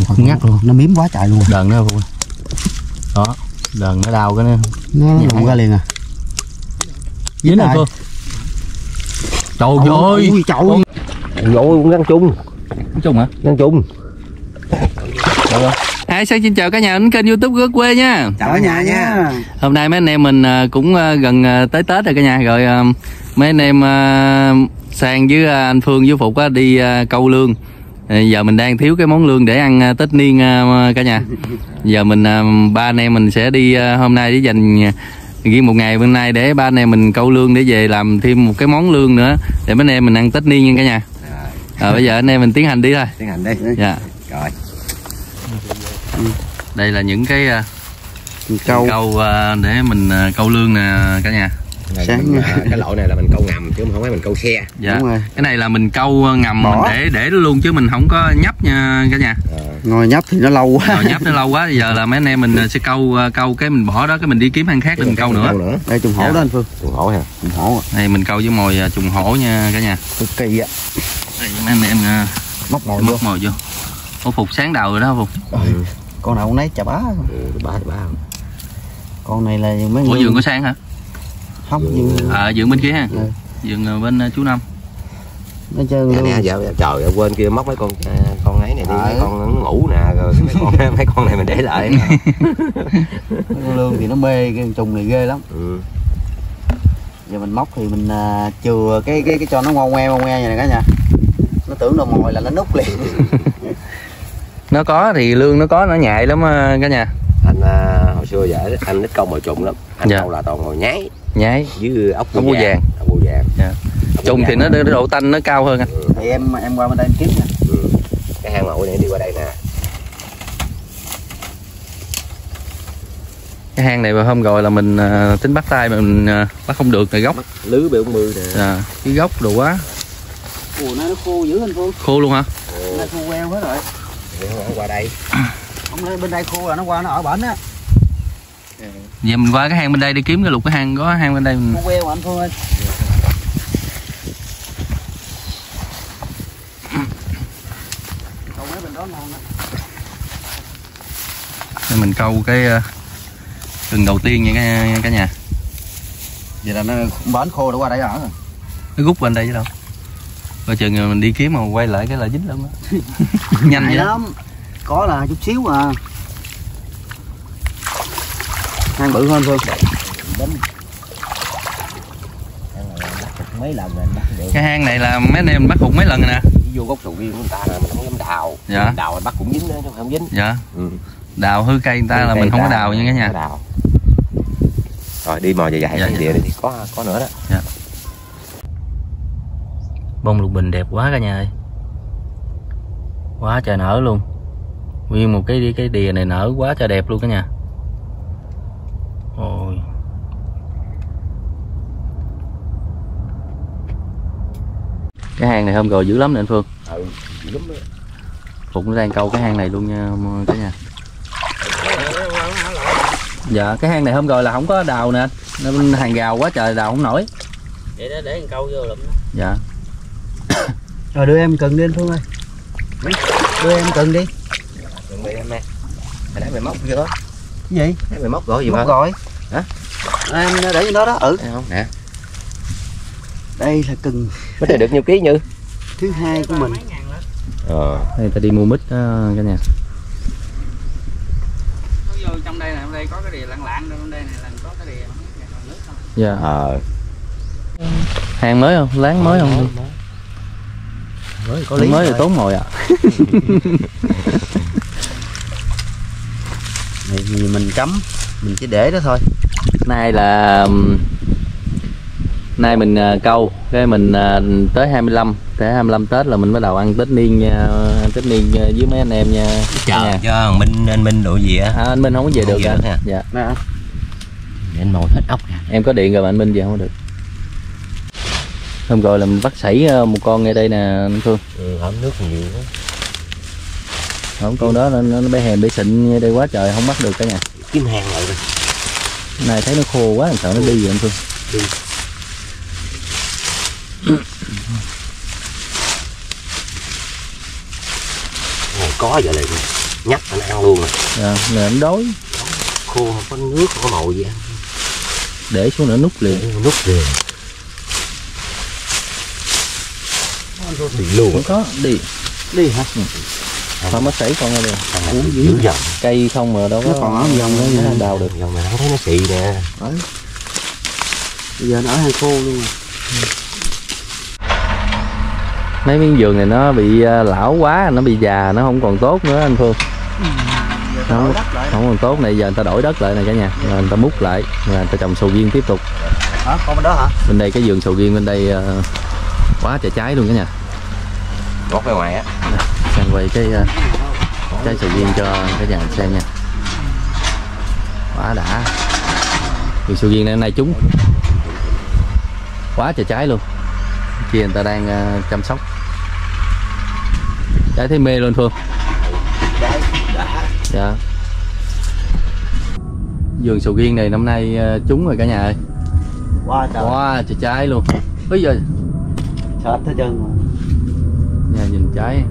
ngắt luôn, nó miếm quá trời luôn. Đờn nó không? Đó, đờn nó đau cái nó lụng ra liền à. Dính rồi Phương. Trời ơi, trời ơi, cũng gắn chung. Gắn chung hả? Gắn chung. Hi, xin chào cả nhà đến kênh YouTube Gớt Quê nha. Chào cả nhà nha. Hôm nay mấy anh em mình cũng gần tới Tết rồi cả nhà. Rồi mấy anh em Sang với anh Phương với Phục đi câu lương. Giờ mình đang thiếu cái món lương để ăn Tết niên cả nhà. Giờ mình ba anh em mình sẽ đi hôm nay để dành riêng một ngày bên nay để ba anh em mình câu lương để về làm thêm một cái món lương nữa để mấy anh em mình ăn Tết niên nha cả nhà. Rồi bây giờ anh em mình tiến hành đi thôi. Tiến hành đi. Dạ. Rồi. Đây là những cái câu để mình câu lương nè cả nhà. Cái loại này là mình câu ngầm chứ không phải mình câu xe. Dạ. Cái này là mình câu ngầm mình để luôn chứ mình không có nhấp nha cả nhà. Ngồi nhấp thì nó lâu quá. Ngồi nhấp nó lâu quá. Giờ là mấy anh em mình sẽ câu cái mình bỏ đó cái mình đi kiếm hang khác để mình câu nữa. Đây trùng hổ đó anh Phương. Trùng hổ hả? Trùng hổ. Này mình câu với mồi trùng hổ nha cả nhà. Cực kỳ á. Đây mấy anh em móc mồi vô. Ủa Phục sáng đầu rồi đó Phục. Con nào cũng lấy chà bá. Bá. Con này là mấy người vườn có sang hả? Không, vườn bên kia ha. Vườn bên chú Năm. Nó chơi luôn. Nè, trời quên kia móc mấy con ấy này đi, mấy con nó ngủ nè, rồi mấy con này mình để lại. Con lương thì nó mê cái trùng này ghê lắm. Giờ mình móc thì mình chừa cái cho nó ngoe vậy nè cả nhà. Nó tưởng đâu mồi là nó nút liền. Nó có thì lương nó có, nó nhạy lắm cả nhà. Anh hồi xưa giờ anh ít câu mồi trùng lắm. Anh câu là toàn mồi nhái với ốc bươu vàng. Dạ. Trùng thì nó độ tanh nó cao hơn anh. Thì em qua bên đây kiếm nè. Cái hang mồi này đi qua đây nè. Cái hang này mà hôm rồi là mình tính bắt tay mà mình bắt không được rồi gốc. Lứ B40 nè. Cái gốc đồ quá. Ủa nó khô dữ anh Phương. Khô luôn hả? Nó khô queo hết rồi. Qua đây. Không lên bên đây khô là nó qua nó ở bển á. Giờ mình qua cái hang bên đây đi kiếm cái lục cái hang, có hang bên đây mình. Khô queo anh Phương ơi. Câu mấy bên đó ngon đó. Để mình câu cái rừng đầu tiên nha cả nhà. Vậy là nó bển khô đã qua đây ở rồi. Nó rút bên đây chứ đâu. Coi chừng mình đi kiếm mà quay lại cái là dính lắm á. Nhanh vậy lắm. Có là chút xíu à. Hang bự hơn Phương. Mấy lần rồi bắt được. Cái hang này là mấy anh em bắt hụt mấy lần rồi nè. Vô gốc sầu riêng của người ta là mình không dám đào. Dạ. Đào bắt cũng dính nữa chứ không dính. Dạ. Đào hư cây người ta là mình không có đào nha cả nhà. Đào. Rồi đi mò dài địa đi có nữa đó. Dạ. Bông lục bình đẹp quá cả nhà ơi. Quá trời nở luôn. Nguyên một cái đìa này nở quá trời đẹp luôn cả nhà. Ôi. Cái hang này hôm rồi dữ lắm nè anh Phương. Dữ lắm đó. Phục nó đang câu cái hang này luôn nha cả nhà. Dạ cái hang này hôm rồi là không có đào nè. Nên hàng rào quá trời đào không nổi. Vậy đó để câu vô lụm. Dạ. Rồi đưa em cần đi anh Phương ơi. Đưa em cần đi. Cần đi em nè. Hồi nãy mày móc vô đó. Cái gì? Mày móc rồi gì móc mà? rồi. Hả? Em để trên đó đó. Thấy không? Nè. Đây là cần. Mít này được nhiêu ký Như? Thứ hai của mình. Đây ta đi mua mít cả nhà. Vô trong đây này, đây có cái đìa lạng trong đây này là có cái đìa nước không? Dạ. Hang mới không? Láng mới không? Có lý mới thì tốn mồi à. Này thì mình cấm, mình chỉ để đó thôi. Nay mình câu cái mình tới 25 Tết là mình bắt đầu ăn Tết niên với mấy anh em nha. Chờ cho anh Minh độ gì á. Anh Minh không có về được anh. Dạ. Để anh mồi hết ốc ra. Em có điện rồi mà anh Minh về không được. Hôm rồi là mình bắt sảy một con ngay đây nè anh Phương. Hổm nước nhiều quá. Không con đó nó bé hèm bé xịn ngay đây quá trời không bắt được cả nhà. Kiếm hang lại rồi. Này thấy nó khô quá sợ nó đi rồi anh Phương. Đi. Có vậy này. nhắc anh ăn luôn rồi. Dạ, là anh đói. Khô không có nước, không có mồi gì ăn. Để xuống nữa nút liền. Nút liền. Đi luôn. Không có, đi. Đi hả? Thôi mất sảy con đây. Uống dữ dòng. Cây không mà đâu có. Nó còn ở dòng đấy nó đào được. Dòng này không thấy nó xị nè. Đấy. Bây giờ nó ở hang khô luôn rồi. Mấy miếng vườn này nó bị lão quá, nó bị già, nó không còn tốt nữa anh Phương. Không còn tốt này, giờ người ta đổi đất lại này cả nhà, rồi người ta múc lại, rồi người ta trồng sầu riêng tiếp tục. Hả? Con bên đó hả? Bên đây cái vườn sầu riêng bên đây quá trời trái luôn cả nhà. Gót bên ngoài á. Sang quay cái trái sầu riêng cho cả nhà xem nha. Quá đã. Vườn sầu riêng này hôm nay trúng quá trời trái luôn. Kia người ta đang chăm sóc. Trái thấy mê luôn Phương. Dạ. Vườn sầu riêng này năm nay trúng rồi cả nhà ơi. Wow, trời. Wow, trời trái luôn. Bây giờ Sệt hết trơn rồi. nhà nhìn trái.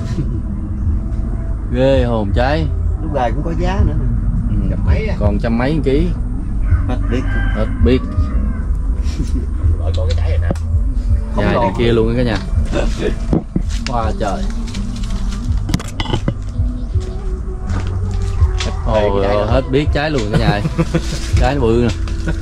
Ghê hồn trái. Lúc này cũng có giá nữa. Còn trăm mấy ký. Hết biết. Hết biết. Rồi con cái trái này nè. Dài đằng kia luôn cả nhà. Wow trời. Ồ, hết biết trái luôn cả nhà ơi. Trái nó bự nè.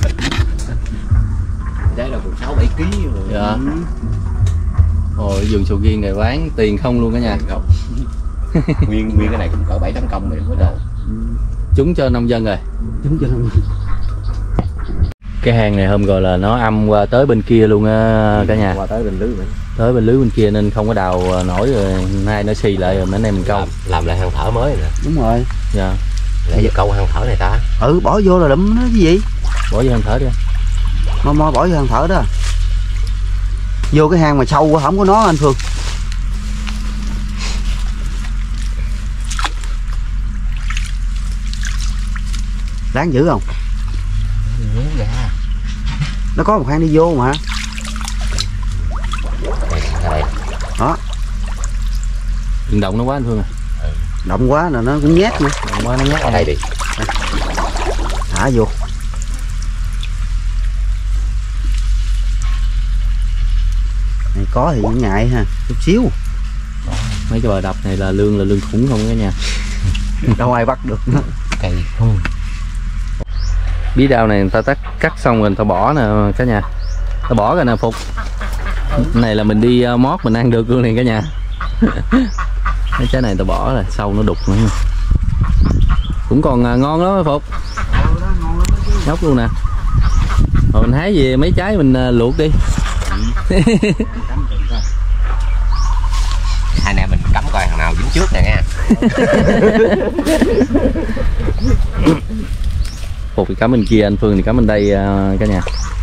Trái là 6-7 kg rồi. Dạ. Ồ, vườn sầu riêng này bán tiền không luôn cả nhà. Không. nguyên cái này cũng cỡ 7-8 công rồi mới đầu. Trúng cho nông dân rồi. Trúng cho nông dân. Cái hang này hôm rồi là nó âm qua tới bên kia luôn á cả nhà. Qua tới bên lưới vậy. Tới bên lưới bên kia nên không có đào nổi rồi, nay nó xì lại rồi mấy anh em mình câu. Làm lại hang thở mới nè. Đúng rồi. Dạ. Để giờ câu hang thở này ta. Ừ, bỏ vô là đụm nó cái gì? Bỏ vô hang thở đi. Mo bỏ vô hang thở đó. Vô cái hang mà sâu quá không có nó anh Phương. Đáng dữ không? Nó có một hang đi vô mà. Đây. Đó. Đừng động nó quá anh Phương à. Động quá là nó cũng nhát nữa. Động quá nó nhát. Ở đây đi. Thả vô. Này có thì cũng ngại ha, chút xíu. Mấy cái bờ đập này là lương khủng không cả nhà. Đâu ai bắt được nó. Cây không. Bí đao này người ta cắt xong rồi người ta bỏ nè cả nhà. Ta bỏ rồi nè Phục. Này là mình đi mót mình ăn được luôn này cả nhà. Mấy trái này ta bỏ rồi, sâu nó đục nữa. Cũng còn ngon lắm Phục. Nhóc luôn nè. Rồi mình hái về mấy trái mình luộc đi. Hai anh em mình cắm coi thằng nào dính trước nè nha. Phục thì cắm bên kia, anh Phương thì cắm bên đây cả nhà.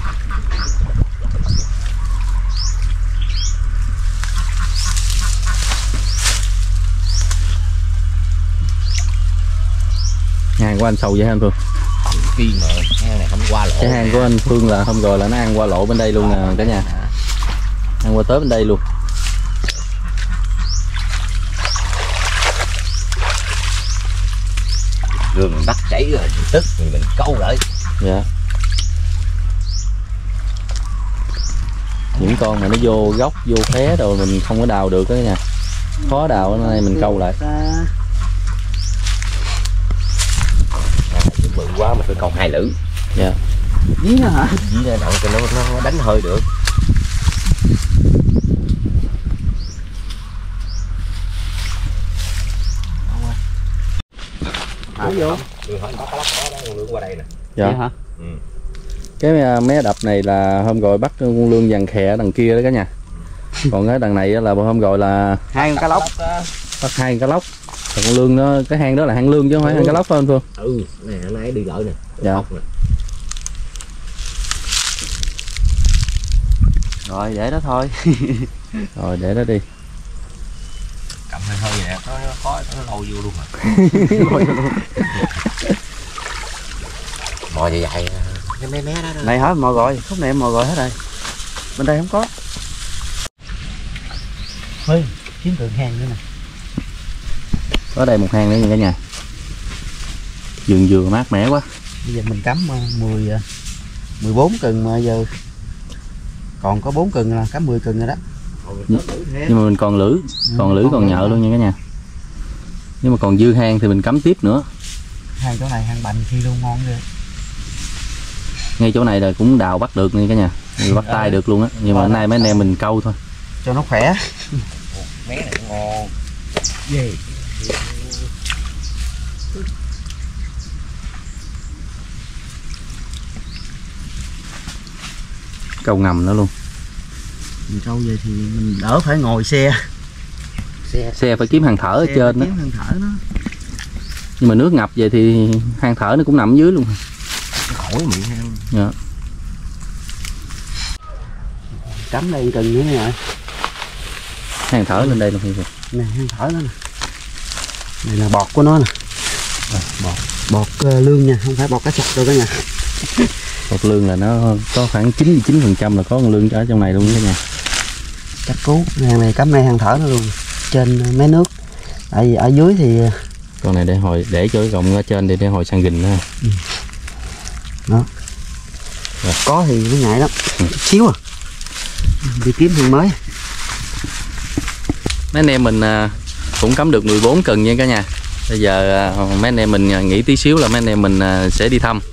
Hang của anh sâu vậy hả anh Phương? Khi mà hang này không qua lỗ. Cái hang của anh Phương là hôm rồi là nó ăn qua lỗ bên đây luôn nè cả nhà. Ăn qua tới bên đây luôn. Đường mình bắt chảy rồi, tức thì mình câu lại. Dạ. Những con mà nó vô gốc, vô khé rồi mình không có đào được đó nha. Khó đào ở đây mình câu lại. Bự quá mình phải câu 2 lưỡi. Dạ. Dí nữa hả? Dí ra động cho nó đánh hơi được. Thả vô. Đường hỏi có cá lóc đó, con lươn qua đây nè. Dạ. Vậy hả? Ừ. Cái mé đập này là hôm rồi bắt con lươn vàng khè ở đằng kia đó cả nhà. Còn cái đằng này là hôm rồi là 2 con cá lóc. bắt 2 cá lóc. Còn con lươn nó, cái hang đó là hang lươn chứ không phải hang cá lóc phải không Phương? Ừ, nè hôm nay đi lợi nè. Dạ. Nè. Rồi để đó thôi. Rồi để đó đi. Cầm hơi hơi nè, nó khó nó lâu vô luôn rồi. Mò dài dài cái mé đó. Này hả, mò gọi, khúc này em mò gọi hết rồi. Bên đây không có. Ơi, kiếm tượng hang nữa nè. Có đây một hang nữa nha cả nhà. Vườn dừa mát mẻ quá. Bây giờ mình cắm 14 cần mà giờ còn có 4 cần là cắm 10 cần rồi đó. Nhưng mà mình còn lưỡi, còn nhợ luôn nha cả nhà. Nếu mà còn dư hang thì mình cắm tiếp nữa. Hang chỗ này hang bành khi luôn ngon ghê. Ngay chỗ này là cũng đào bắt được nha cả nhà, bắt tay được luôn á. Nhưng mà hôm nay mấy anh em mình câu thôi cho nó khỏe. Mé này ngon. Gì? câu ngầm nữa luôn. Mình câu về thì mình đỡ phải ngồi xe Phải kiếm hang thở ở trên đó. kiếm hang thở nó. Nhưng mà nước ngập về thì hang thở nó cũng nằm dưới luôn. Khỏi miệng hang. Dạ. Cắm đây cần nữa nè. Hang thở lên đây luôn. Nè hang thở nó nè. Này là bọt của nó nè. Bọt lương nha, không phải bọt cá sặc đâu cả nhà. Bọt lương là nó có khoảng 99% là có con lương ở trong này luôn cả nhà. Chắc cú. Hang này cắm ngay hang thở nó luôn. Trên mé nước. Tại vì ở dưới thì Con này để cho cái gọng ở trên để hồi sang gình nữa. Đó. Rồi. Có thì nó ngại lắm. Xíu à. Đi kiếm hang mới. Mấy anh em mình cũng cắm được 14 cần nha cả nhà. Bây giờ mấy anh em mình nghỉ tí xíu là mấy anh em mình sẽ đi thăm.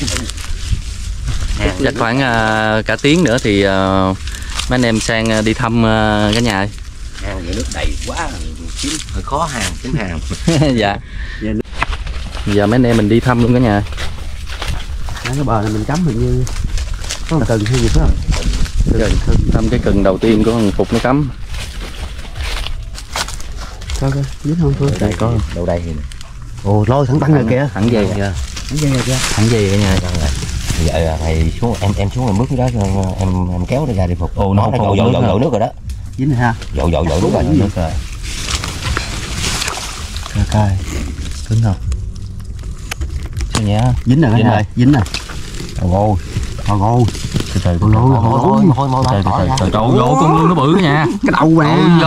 Chắc khoảng cả tiếng nữa thì mấy anh em sang đi thăm cả nhà. Hang vậy nước đầy quá, kiếm hơi khó kiếm hàng. Dạ. Giờ mấy anh em mình đi thăm luôn cả nhà. Cái bờ này mình cắm hình như có một cần hay gì phải không? Thăm cái cần đầu tiên của thằng Phục nó cắm. Coi dính không Phương? Đây có Đâu đây thì Ồ lôi thẳng băng rồi kìa. thẳng dây kìa. Thẳng dây rồi kìa. Thẳng dây cả nhà. Giờ thầy xuống em xuống em bước cái đó em kéo nó ra đi Phục. Ồ nó không dội nước rồi đó. Dính rồi ha. Dội nước rồi. Nước rồi. Coi. Cứng không? Sao nhẹ? Dính rồi Dính rồi. Dính rồi. Ngô. Ngô. Từ từ. Thôi Trời vô con lương nó bự nha. Cái đầu mà.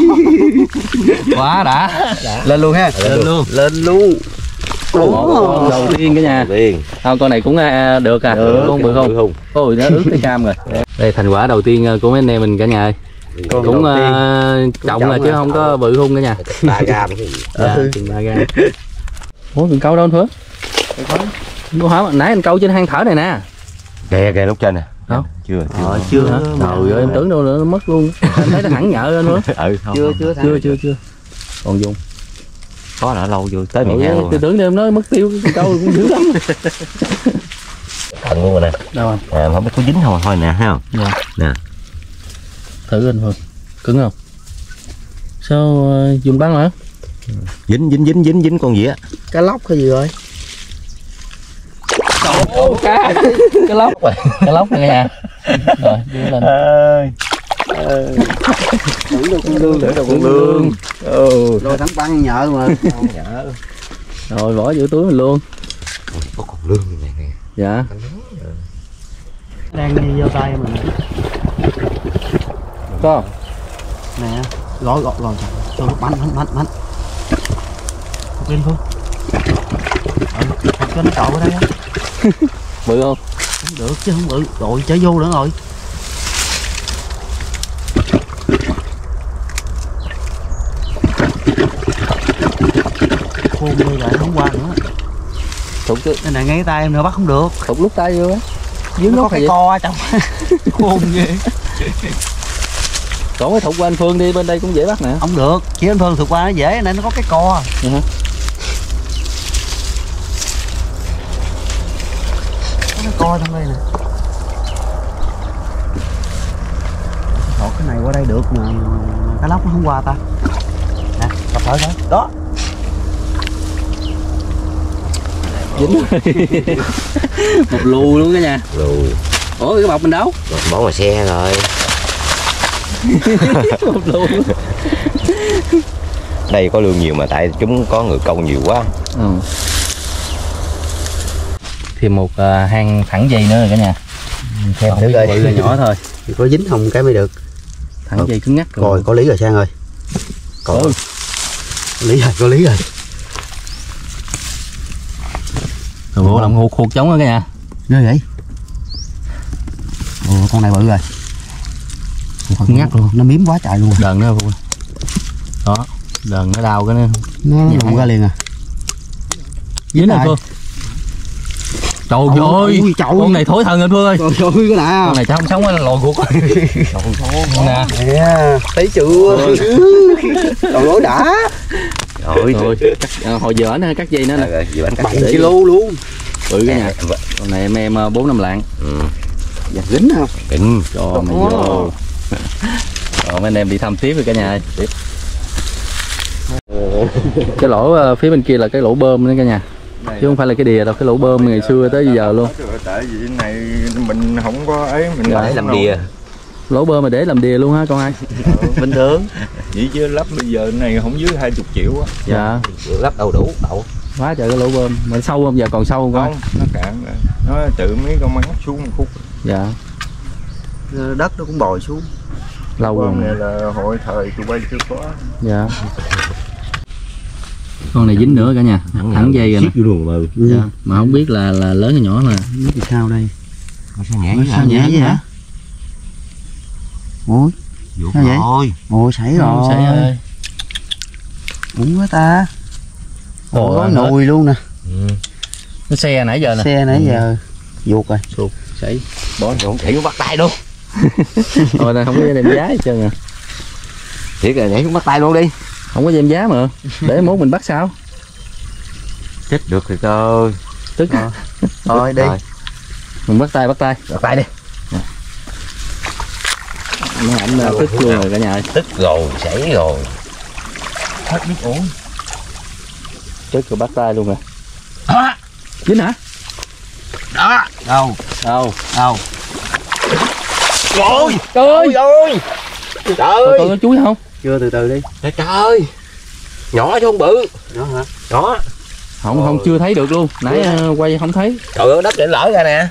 Quá đã. Lên luôn ha. Lên luôn. Đầu tiên cả nhà. Con này cũng được à. Con bự không? Ôi nó ướt cái cam rồi. Đây thành quả đầu tiên của mấy anh em mình cả nhà ơi. Cũng trọng là chứ không có bự hung cả nhà. 3 gram cái gì? Chừng 3 gram. Ủa đừng câu đâu anh Phước? Cô hỏi nãy anh câu trên hang thở này nè. Kìa lúc trên nè. Không? Chưa hả? Trời ơi em tưởng đâu nó mất luôn. Anh thấy nó hẳn nhợ lên nữa. Chưa. Còn dùng. Có là lâu vô tới miệng hang luôn. Tôi tưởng em nói mất tiêu câu cũng dữ lắm. Thần luôn rồi nè. Đâu anh? Không biết có dính không thôi nè, thấy không? Dạ. Nè. Thử anh Phương. Cứng không? Sao dùng băng hả? Dính con gì á? Cá lóc hay gì rồi? Cá lóc này nha. Rồi đưa lên. Tưởng đâu con lương. Rồi thẳng băng nhợ mà. Rồi bỏ giữa túi mình luôn. Có con lương này nè. Dạ. Đang đi vô tay mình. Có. Nè, gọi cho nó bắn. Lên Phương. Cho nó cậu ở đây á. Bự không? Không được chứ không bự. Rồi chở vô nữa rồi. Khôn đây lại không qua nữa. Thục chứ. Đây này ngay tay em nữa bắt không được. Thục lúc tay vô á. Dưới nó có cái co ở trong. Khôn ghê. Còn cái thục của anh Phương đi bên đây cũng dễ bắt nè. Không được, chỉ anh Phương thục qua nó dễ nên nó có cái co. Hả? Có cái co trong đây nè. Thọt cái này qua đây được mà cá lóc nó không qua ta. Nè, tập thở thôi. Đó. Dính. Một lù luôn cả nhà. Lù. Ủa cái bọc mình đâu? Bỏ ngoài xe rồi. Một lù. Đây có lương nhiều mà tại chúng có người câu nhiều quá. Thêm một hang thẳng dây nữa rồi cả nhà. Xem thử coi. Bự là nhỏ thôi. Thì có dính không cái mới được. Thẳng dây cứng ngắc rồi. Rồi có lý rồi Sang ơi. Có lý rồi. Ủa làm hụt trống đó cả nhà. Ghê vậy. Ồ, con này bự rồi. Ngắt luôn. Nó miếm quá trời luôn. Đờn nó Phương. Đó, đờn nó đau cái nó lụng ra liền à. Dính này Phương. Trời ơi, con này thối thân rồi Phương ơi. Trời ơi, cái nào con này chắc không sống á, lòi ruột. Con nè. Thấy chưa? Trời ơi đã. Rồi, hồi giờ nó cắt dây nữa nè. 7 kg luôn. Bự cái nhà. Con này em 4-5 lạng. Dạ dính không? Kính cho mày vô. Rồi mấy anh em đi thăm tiếp rồi cả nhà ơi. Cái lỗ phía bên kia là cái lỗ bơm nữa cả nhà. Chứ không phải là cái đìa đâu, cái lỗ bơm ngày xưa tới giờ luôn. Tại vì cái này mình không có ấy, mình để làm đìa. Lỗ bơm mà để làm đìa luôn hả con ai? Bình thường. Vậy chứ lắp bây giờ này không dưới 20 triệu á. Dạ. Lắp đâu đủ đậu. Quá trời cái lỗ bơm. Mà sâu không? Giờ còn sâu không con? Không, nó cạn rồi. Nó tự mấy con mắng xuống một khúc. Dạ. Đất nó cũng bồi xuống. Lâu rồi. Con này là hội thời tụi bay chưa có. Dạ. Con này dính nữa cả nhà, thẳng dây rồi nè. Dạ. Mà không biết là lớn hay nhỏ là. Biết thì sao đây? Sao nhẹ Sao nhẹ vậy hả? Ôi, sao vậy? Ôi sảy rồi. Sảy ơi. Đúng quá ta. Ồ, có nùi luôn nè. Nó xe nãy giờ nè. Xe nãy giờ vuột rồi. Sụt, sảy. Bỏ không chảy xuống bắt tay luôn. Rồi này không có đem giá hết trơn à. Thiệt là nhảy xuống bắt tay luôn đi. Không có đem giá mà. Để mốt mình bắt sao? Chết được thì thôi. Tức. Thôi đi. Mình bắt tay. Bắt tay đi. Nó ảnh tức luôn rồi cả nhà ơi. Tức rồi, chảy rồi. Hết biết uống. Tức rồi bắt tay luôn rồi. Dính hả? Đó. Đâu? Đâu? Rồi. Trời ơi. Trời ơi. Có chuối không? Chưa, từ từ đi. Trời ơi. Nhỏ chứ không bự. Đó hả? Nhỏ. Không chưa thấy được luôn. Nãy quay không thấy. Trời ơi, đất để lỡ ra nè.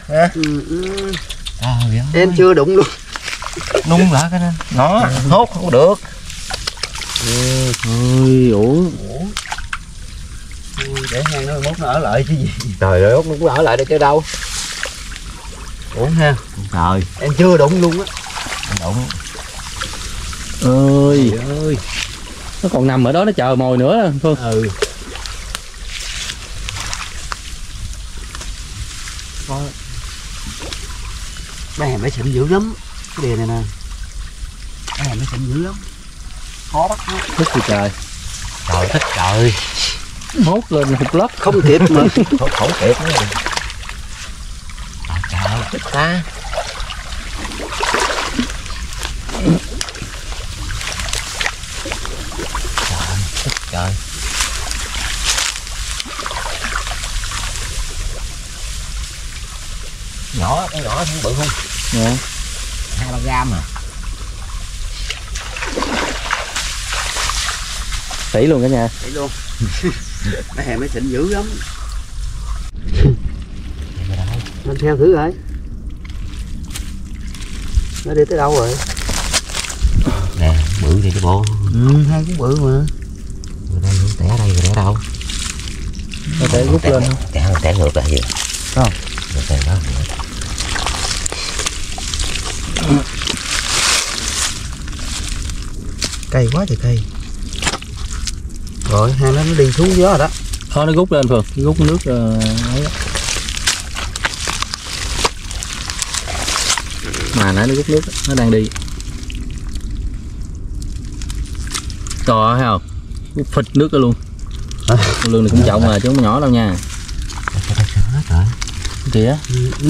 Em chưa đụng luôn. Nung lại cái này. Nó hốt không được. Ôi ủa. Để hang nó mốt nó ở lại chứ gì. Trời ơi, hốt nó cũng ở lại đây chứ đâu. Uống ha. Trời. Em chưa đụng luôn á. Đụng. Ơi. Nó còn nằm ở đó nó chờ mồi nữa Phương. Mấy hàng nó xịn dữ lắm. Cái đìa này nè. Mấy hàng nó xịn dữ lắm. Khó bắt lắm. Thích thì trời. Trời thích trời. Hốt lên hụt lấp. Không kịp mà. Không kịp nữa. Trời thích ta. Trời. Nhỏ, con nhỏ không bự không? Dạ. 2-3 gram à. Sỉ luôn cả nhà. Đấy luôn. Mấy hàng nó xịn dữ lắm. Lên theo thử rồi. Nó đi tới đâu rồi? Nè, bự thì cái bộ. Hai cũng bự mà. Người đây tẻ đây rồi tẻ đâu? Có thể rút lên không? Tẻ ngược lại vậy. Không. Tẻ đó. Cây quá trời cây. Rồi hai nó đi xuống gió rồi đó. Thôi nó rút lên Phương, rút nước ấy đó. Mà nãy nó rút nước, nó đang đi. Trời ơi, thấy không? Phịch nước đó luôn. Con lươn này cũng trọng mà chứ không nhỏ đâu nha. Kìa.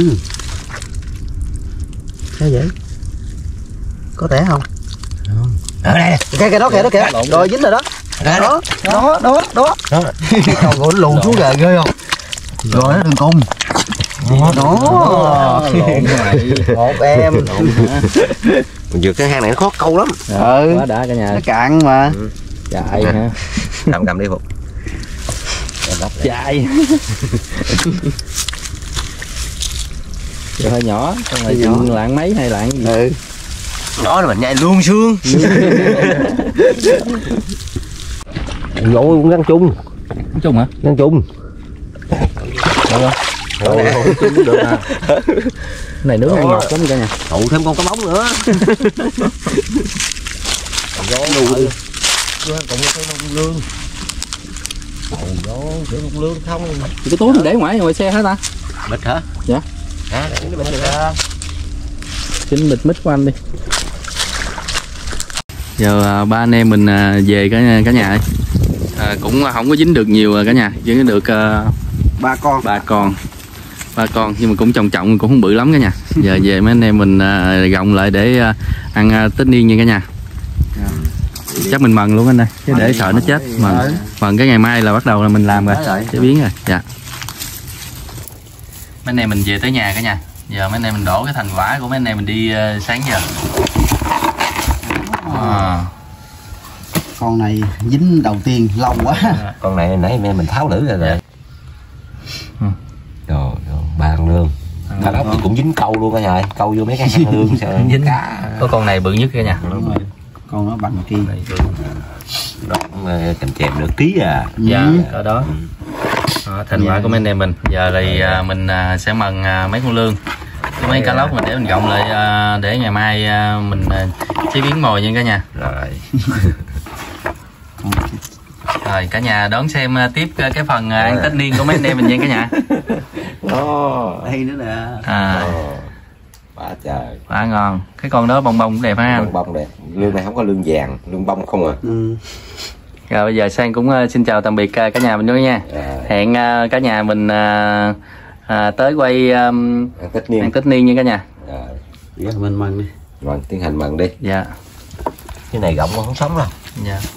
Sao vậy? Có tẻ không? Ở đây nè. Cái đó kìa. Rồi dính rồi đó. Đó. Còn gỗ lùn xuống rồi ghê không? Rồi nó đường cung. Đó. Một em. Mình vượt cái hang này nó khó câu lắm. Quá đã cả nhà. Nó cạn mà. Chạy hả? Cầm đi Phục. Chạy. Giờ hơi nhỏ, con này chừng lạng mấy hay lạng gì? Nhỏ là mình nhai luôn xương. Rồi cũng gắn chung. Gắn chung hả? Gắn chung. Được không? Được à. Cái này nướng ăn ngọt lắm cả nhà. Tụ thêm con cá bóng nữa. Gió đủ. Còn cái con lương. Gió sữa con lương không. Cái túi mình để ngoài xe hả ta? Bịch hả? Dạ. Cái bịch được. Chính bịch mít của anh đi. Giờ ba anh em mình về cả nhà ơi. Cũng không có dính được nhiều cả nhà, chỉ được ba con nhưng mà cũng trọng cũng không bự lắm cả nhà. Giờ về mấy anh em mình gọng lại để ăn Tết Niên nha cả nhà. Chắc mình mần luôn anh ơi, chứ để sợ nó chết. Mần cái ngày mai là bắt đầu là mình làm rồi, chế biến rồi. Dạ. Mấy anh em mình về tới nhà cả nhà. Giờ mấy anh em mình đổ cái thành quả của mấy anh em mình đi sáng giờ. Con này dính đầu tiên lâu quá. Con này nãy mình tháo lưỡi rồi. Rồi, ba con lương. Cá lóc thì cũng dính câu luôn cả nhà, câu vô mấy cái hang lương sợ dính cá. Có con này bự nhất cả nhà. Đúng rồi. Con nó bằng kia. Đó, chèm chèm nửa ký à. Dạ, ở đó. Thành quả của mấy anh em mình. Giờ thì mình sẽ mần mấy con lương. Cái mấy cá lóc mình để mình gọng lại để ngày mai mình chế biến mồi nha cả nhà. Rồi. Rồi cả nhà đón xem tiếp cái phần ăn Tết Niên của mấy anh em mình nha cả nhà. Đây nữa nè. Quá trời. Quá ngon. Cái con đó bông bông cũng đẹp ha anh. Bông bông đẹp. Lương này không có lương vàng, lương bông không à. Rồi bây giờ Sang cũng xin chào tạm biệt cả nhà mình nữa nha. Hẹn cả nhà mình tới quay ăn Tết Niên nha cả nhà. Mình mần đi. Rồi tiến hành mần đi. Dạ. Cái này gọng không sống đâu. Dạ.